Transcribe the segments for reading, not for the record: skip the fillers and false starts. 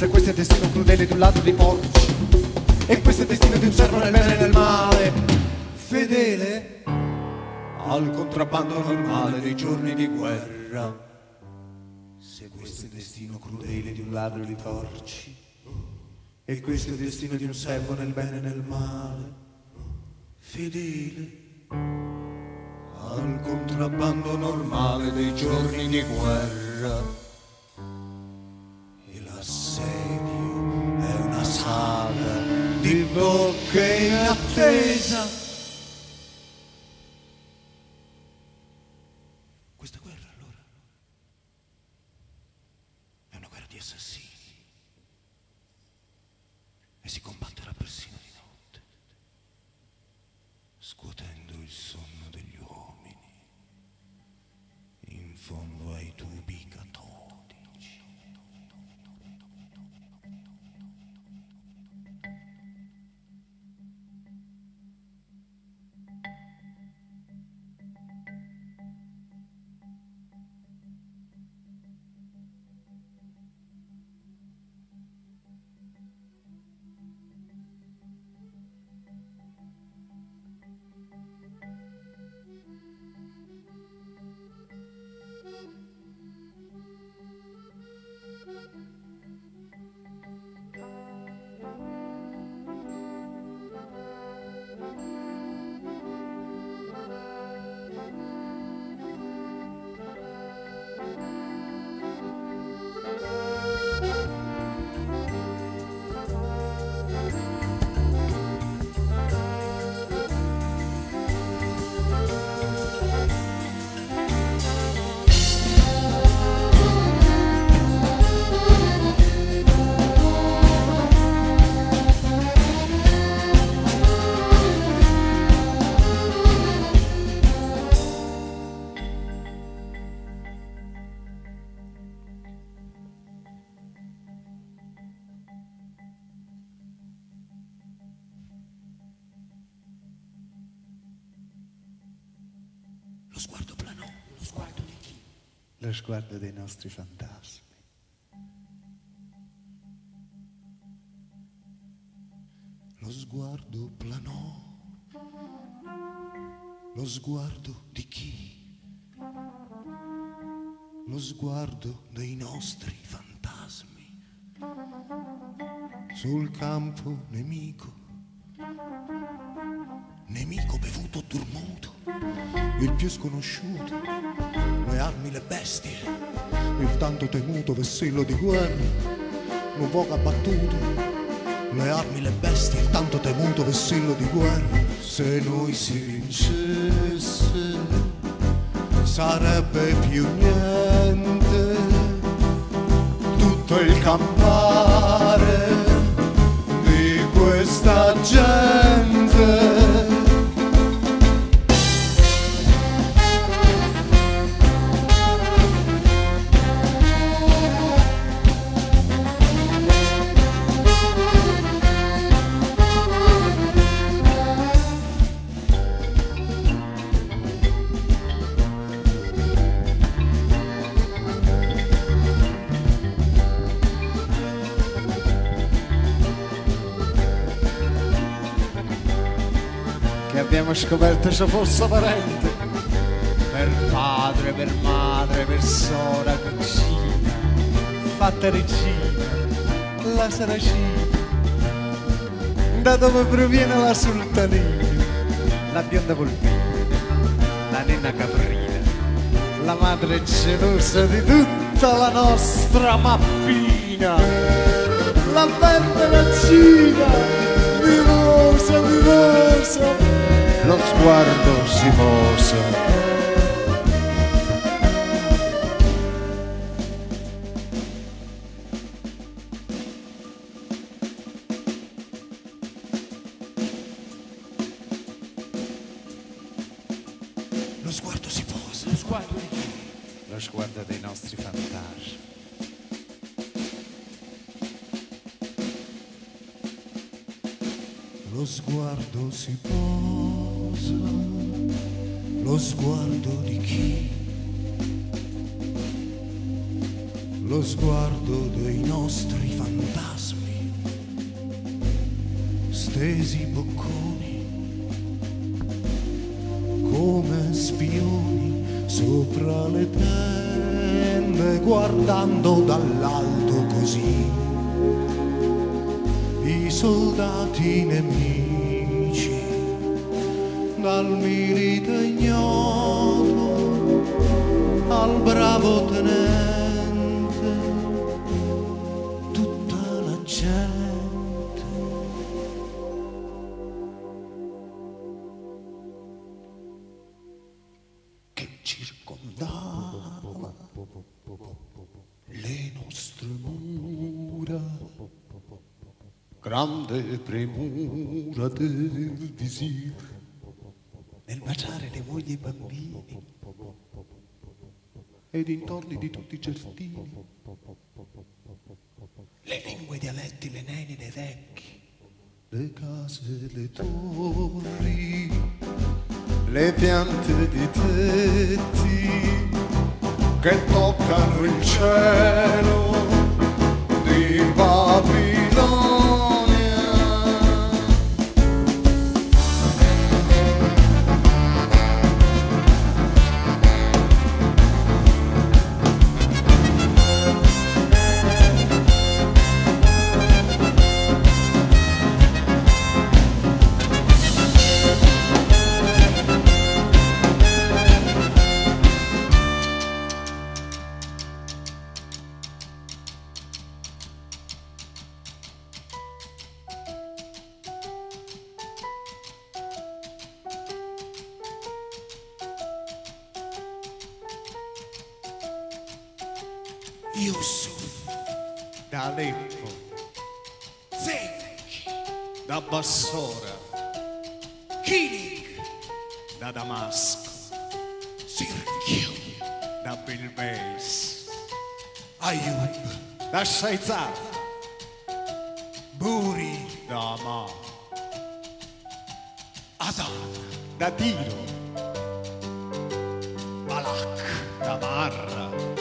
Se questo è il destino crudele di un ladro di porci, e questo è il destino di un servo nel bene e nel male, fedele al contrabbando normale dei giorni di guerra. Se questo è il destino crudele di un ladro di porci, e questo è il destino di un servo nel bene e nel male, fedele al contrabbando normale dei giorni di guerra. E l'assedio è una saga di bocche in attesa. Questa guerra allora è una guerra di assassini, e si combatterà persino di notte, scuotendo il sonno degli uomini in fondo ai tubi catodici. Lo sguardo planò. Lo sguardo di chi? Lo sguardo dei nostri fantasmi. Lo sguardo planò. Lo sguardo di chi? Lo sguardo dei nostri fantasmi. Sul campo nemico. Nemico bevuto o dormuto, il più sconosciuto, le armi, le bestie, il tanto temuto vessillo di guerra, un poco abbattuto, le armi, le bestie, il tanto temuto vessillo di guerra. Se noi si vincesse sarebbe più niente tutto il campare di questa gente. Abbiamo scoperto se fosse parente, per padre, per madre, per sora, cugina, fatta regina, la saracina, da dove proviene la sultanina, la bionda volpina, la nena caprina, la madre gelosa di tutta la nostra mappina, la verde raccina, vivosa, vivosa. Lo sguardo si posa. Lo sguardo si posa. Lo sguardo di chi? Lo sguardo dei nostri fantasmi. Lo sguardo si posa, lo sguardo di chi? lo sguardo dei nostri fantasmi, stesi bocconi, come spioni sopra le tende, guardando dall'alto così i soldati nemici, dal milite ignoto al bravo tenente, tutta la gente che circondava le nostre mura, grande premura del visir nel baciare le mogli e i bambini e i dintorni di tutti i giardini, le lingue, i dialetti, le neni dei vecchi, le case, le torri, le piante di tetti che toccano il cielo di Babilonia. Yusuf da Aleppo, Zeki da Bassora, Kilik da Damasco, Sirchio da Bilbeis, Ayub da Shaizar, Buri da Amman, Adan da Tiro, Balak da Marra,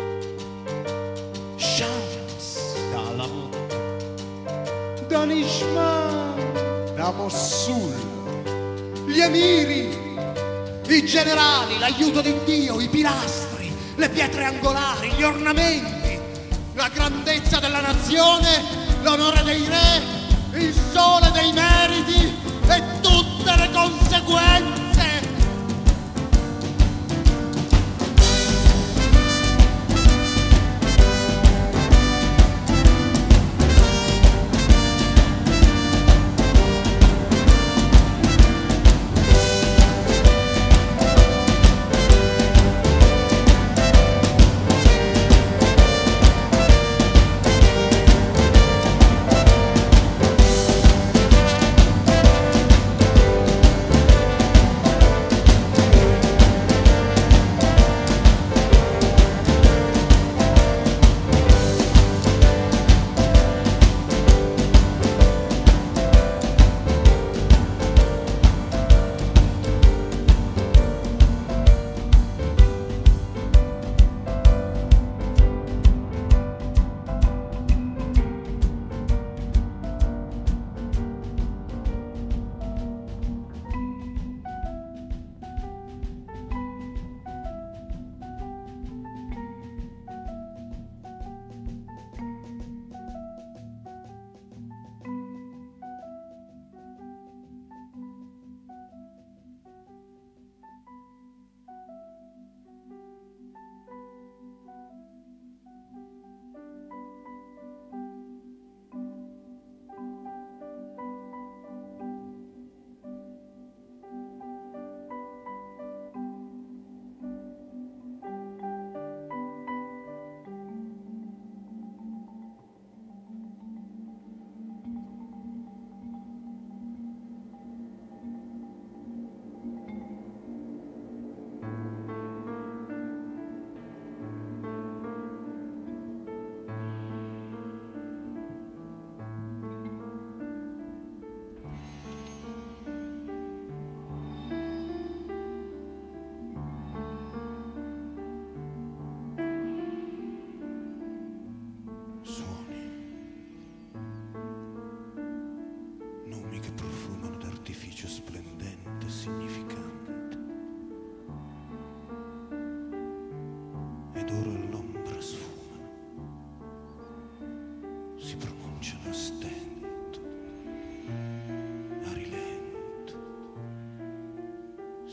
da Alamut, da Nishma, da Mossul, gli emiri, i generali, l'aiuto di Dio, i pilastri, le pietre angolari, gli ornamenti, la grandezza della nazione, l'onore dei re, il sole dei meriti e tutte le conseguenze.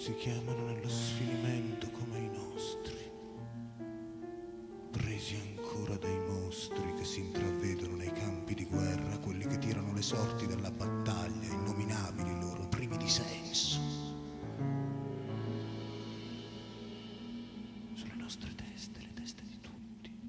si chiamano nello sfinimento come i nostri, presi ancora dai mostri che si intravedono nei campi di guerra, quelli che tirano le sorti della battaglia, innominabili loro, privi di senso. Sulle nostre teste, le teste di tutti.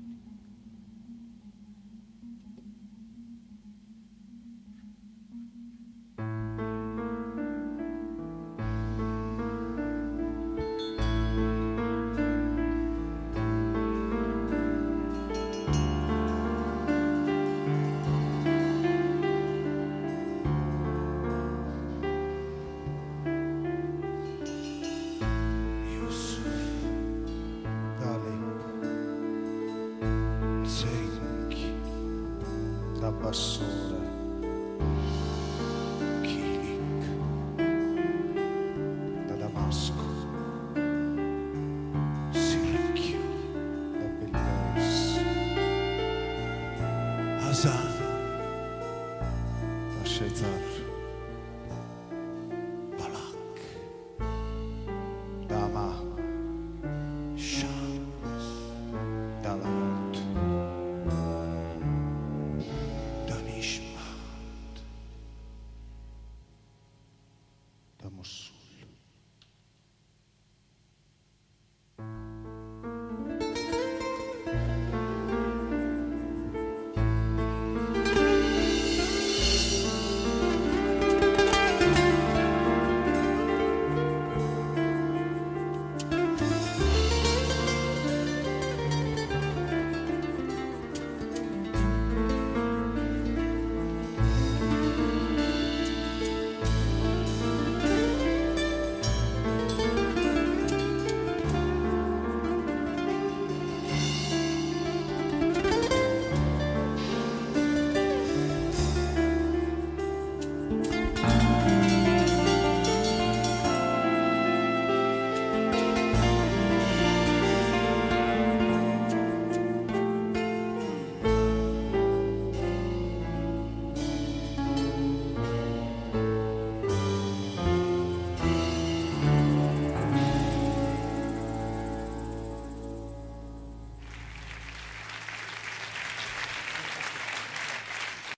Da Bassora, Kilik, da Damasco, Sirchio, da Bellais, Hasan, da Shezar, Balak, da Hama, Shams, da Lamont, Danishmand, da Mosul.